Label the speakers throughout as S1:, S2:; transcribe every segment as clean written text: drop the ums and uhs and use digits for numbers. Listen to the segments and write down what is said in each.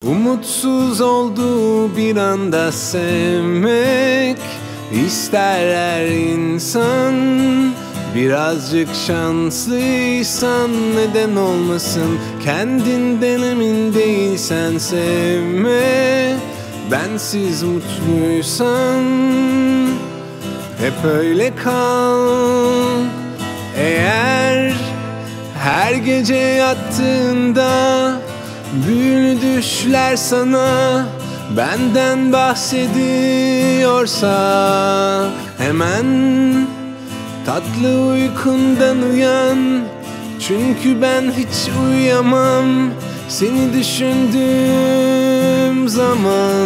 S1: Umutsuz olduğu bir anda sevmek ister her insan. Birazcık şanslıysan neden olmasın? Kendinden emin değilsen sevme. Bensiz mutluysan hep öyle kal. Eğer her gece yattığında büyülü düşler sana benden bahsediyorsa, hemen tatlı uykundan uyan. Çünkü ben hiç uyuyamam seni düşündüğüm zaman.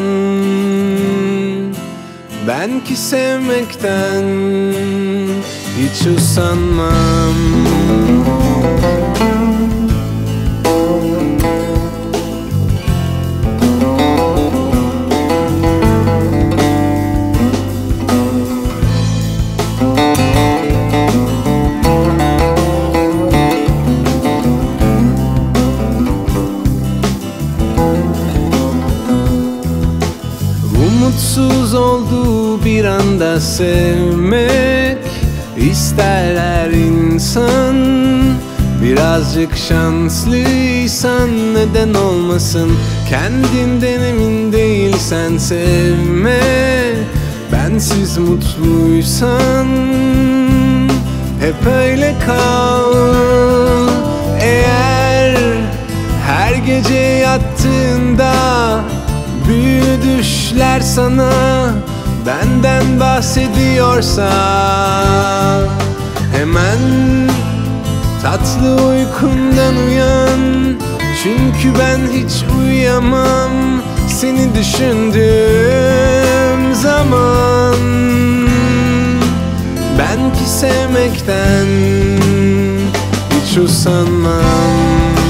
S1: Ben ki sevmekten hiç usanmam. Umutsuz olduğu bir anda sevmek ister her insan. Birazcık şanslıysan neden olmasın? Kendinden emin değilsen sevme. Bensiz mutluysan hep öyle kal. Eğer her gece yattığında büyülü düşler sana benden bahsediyorsa, hemen tatlı uykundan uyan. Çünkü ben hiç uyuyamam seni düşündüğüm zaman. Ben ki sevmekten hiç usanmam.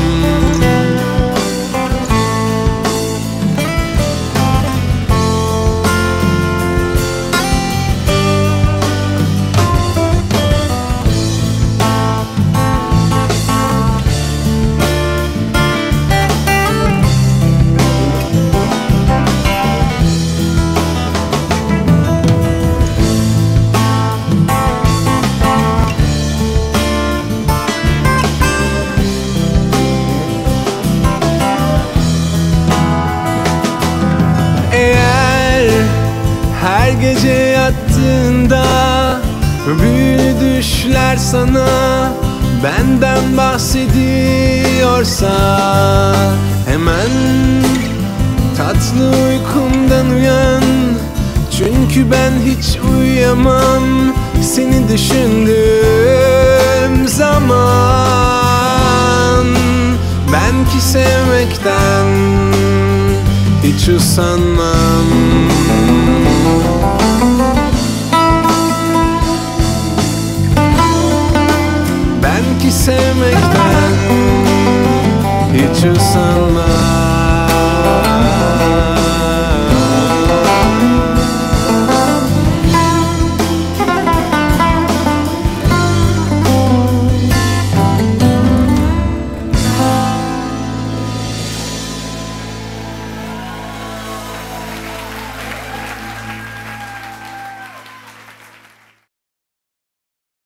S1: Her gece yattığında büyülü düşler sana benden bahsediyorsa, hemen tatlı uykumdan uyan. Çünkü ben hiç uyuyamam seni düşündüğüm zaman. Ben ki sevmekten hiç usanmam. Ben ki sevmekten hiç usanmam.